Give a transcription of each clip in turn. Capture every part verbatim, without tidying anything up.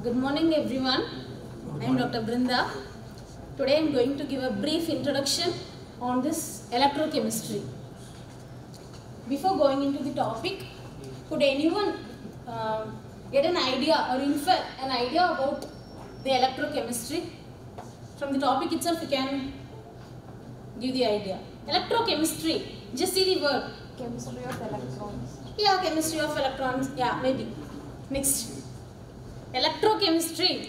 Good morning everyone. I am Doctor Brinda. Today I am going to give a brief introduction on this electrochemistry. Before going into the topic, could anyone uh, get an idea or infer an idea about the electrochemistry? From the topic itself you can give the idea. Electrochemistry, just see the word. Chemistry of electrons. Yeah, chemistry of electrons, yeah, maybe. Next. Electrochemistry.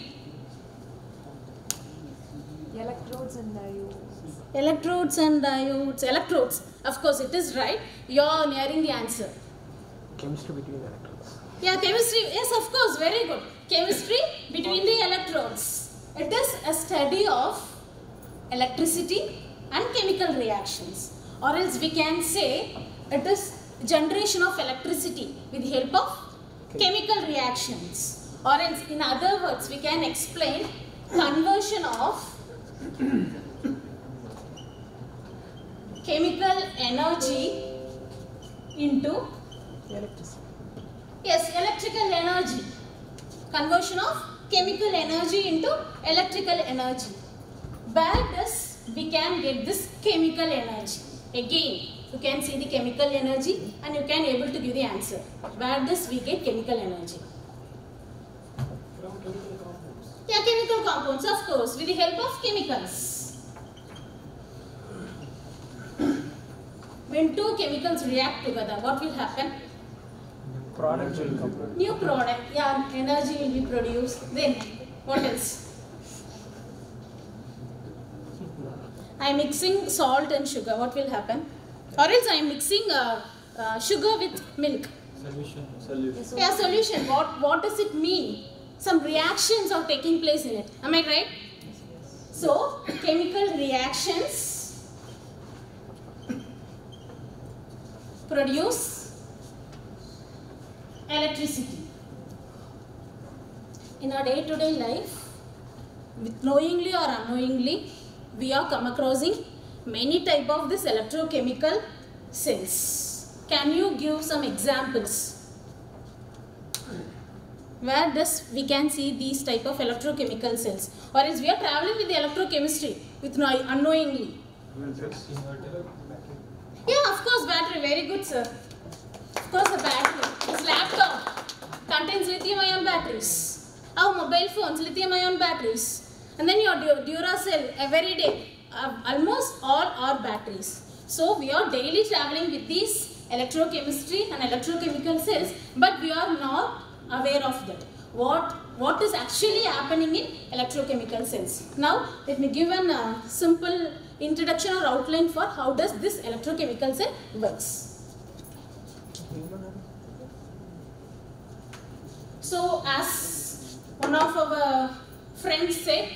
Electrodes and diodes. Electrodes and diodes. Electrodes. Of course, it is right. You are nearing the answer. Chemistry between electrodes. Yeah, chemistry. Yes, of course. Very good. Chemistry between the electrodes. It is a study of electricity and chemical reactions. Or else we can say it is generation of electricity with the help of chemical reactions. Or else, in other words, we can explain conversion of chemical energy into Electricity. yes, electrical energy. Conversion of chemical energy into electrical energy. Where does we can get this chemical energy? Again, you can see the chemical energy and you can able to give the answer. Where does we get chemical energy? From chemical compounds. Yeah, chemical compounds, of course, with the help of chemicals. When two chemicals react together, what will happen? Product will come. New product, yeah, energy will be produced. Then, what else? I am mixing salt and sugar, what will happen? Or else I am mixing uh, uh, sugar with milk. Solution. Solution. Yeah, solution. What, what does it mean? Some reactions are taking place in it. Am I right? So, chemical reactions produce electricity. In our day-to-day life, with knowingly or unknowingly, we are come acrossing many type of this electrochemical cells. Can you give some examples? Where does we can see these type of electrochemical cells? Or else we are traveling with the electrochemistry with no, unknowingly. Yeah, of course, battery. Very good, sir. Of course, the battery. This laptop contains lithium-ion batteries. Our mobile phones, lithium-ion batteries. And then your Duracell, every day, uh, almost all are batteries. So, we are daily traveling with these electrochemistry and electrochemical cells, but we are not aware of that. What, what is actually happening in electrochemical cells? Now, let me give a uh, simple introduction or outline for how does this electrochemical cell works. So, as one of our friends said,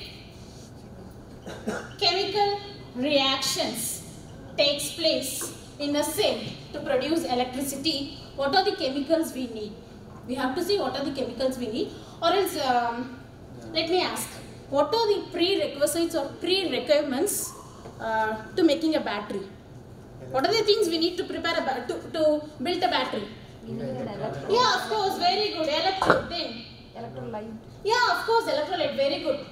chemical reactions takes place in a cell to produce electricity. What are the chemicals we need? We have to see what are the chemicals we need. Or else, um, let me ask, what are the prerequisites or pre-requirements uh, to making a battery? What are the things we need to prepare a ba to, to build a battery? We need an electrode. Yeah, of course, very good. Electrode, then. Electrolyte. Yeah, of course, electrolyte, very good.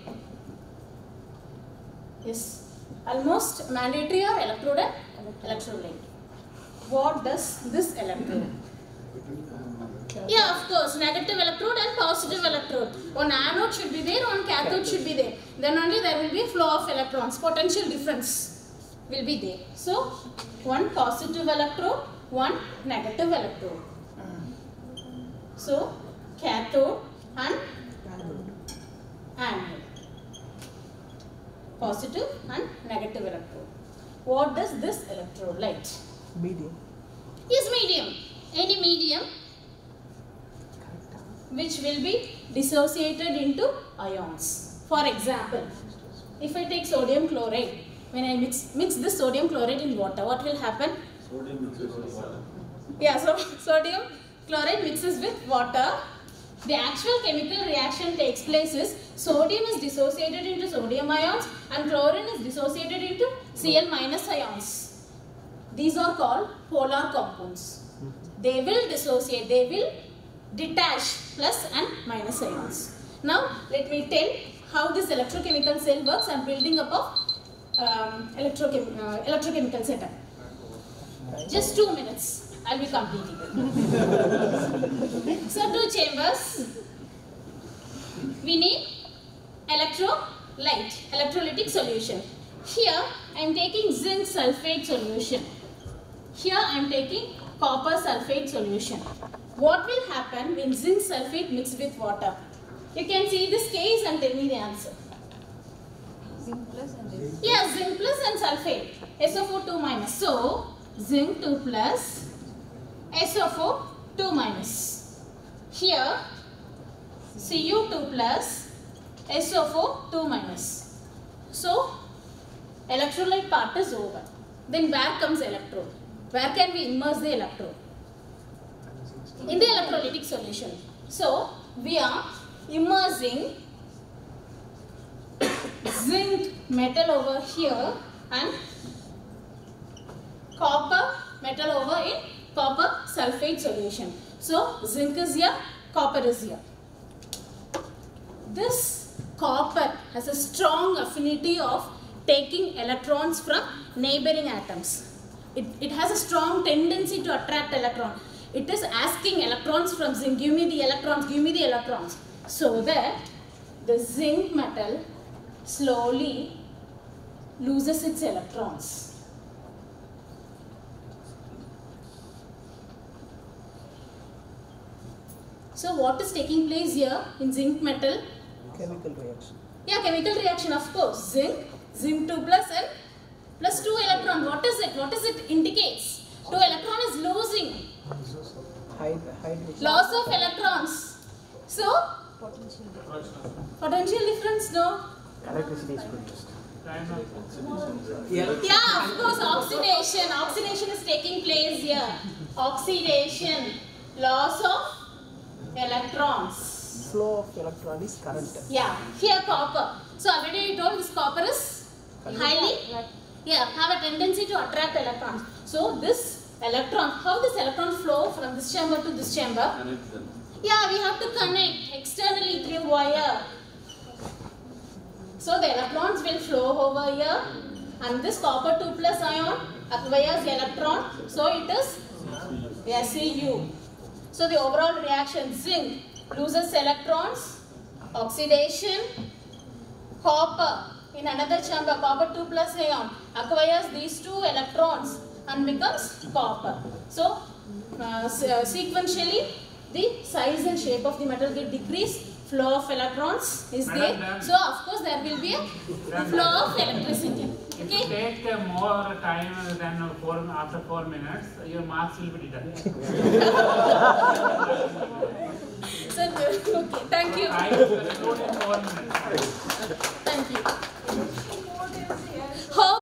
Yes, almost mandatory or electrode and electrolyte. What does this electrode? Yeah, of course, negative electrode and positive electrode. One anode should be there, one cathode should be there. Then only there will be a flow of electrons. Potential difference will be there. So, one positive electrode, one negative electrode. So, cathode and anode. Positive and negative electrode. What does this electrode like? Medium. Is medium. Any medium which will be dissociated into ions. For example, if I take sodium chloride, when I mix, mix this sodium chloride in water, what will happen? Sodium mixes with water. Yeah, so sodium chloride mixes with water. The actual chemical reaction takes place is sodium is dissociated into sodium ions and chlorine is dissociated into Cl minus ions. These are called polar compounds. They will dissociate, they will detach plus and minus ions. Now let me tell how this electrochemical cell works. I am building up a um, electrochem uh, electrochemical setup. Just two minutes, I will be completing. So two chambers. We need electrolyte, electrolytic solution. Here I am taking zinc sulfate solution. Here I am taking copper sulfate solution. What will happen when zinc sulfate mixed with water? You can see this case and tell me the answer. Zinc plus and this. Yeah, zinc plus and sulfate. S O four two minus. So, zinc two plus, S O four two minus. Here, C U two plus, S O four two minus. So, electrolyte part is over. Then where comes electrode? Where can we immerse the electrode? In the electrolytic solution. So, we are immersing zinc metal over here and copper metal over in copper sulfate solution. So, zinc is here, copper is here. This copper has a strong affinity of taking electrons from neighboring atoms. It, it has a strong tendency to attract electrons. It is asking electrons from zinc, give me the electrons, give me the electrons. So that the zinc metal slowly loses its electrons. So what is taking place here in zinc metal? Chemical reaction. Yeah, chemical reaction, of course. Zinc, zinc two plus and plus two electron. What is it? What is it indicates? Two electron is losing. Hyd hydrogen. Loss of electrons. So, Potential potential difference, no? Electricity is produced. Yeah, of course, oxidation. Oxidation is taking place here. Oxidation, loss of electrons. Flow of electron is current. Yeah, here copper. So already I told this copper is highly, yeah, have a tendency to attract electrons. So this electron, how this electron flow from this chamber to this chamber? Yeah, we have to connect externally through wire. So the electrons will flow over here and this copper two plus ion acquires electron. So it is yeah, C U. So the overall reaction, zinc loses electrons, oxidation, copper in another chamber, copper two plus ion acquires these two electrons and becomes copper. So uh, sequentially the size and shape of the metal get decreased, flow of electrons is there. So of course there will be a flow of electricity. If you take uh, more time than four, after four minutes, your marks will be deducted. So, okay, thank you. I will conclude in four minutes.